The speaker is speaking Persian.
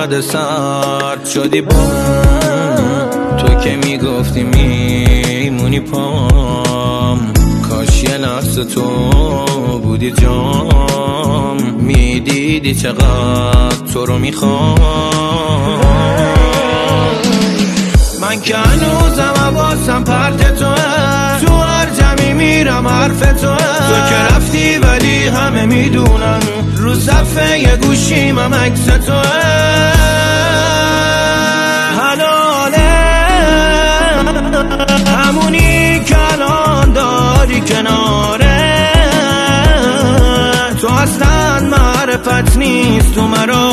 اومده سرد شدی با تو که میگفتی میمونی پام، کاش یه لحظه تو بودی جام، میدیدی چقدر تو رو میخوام. من که هنوزم حواسم پرت توه، تو هر جمعی میرم حرف توه، تو که رفتی ولی همه میدونن رو صفحه یه گوشیم هم عکس توه. حلاله همونی که الان داری کناره، تو اصلا معرفت نیست تو مرا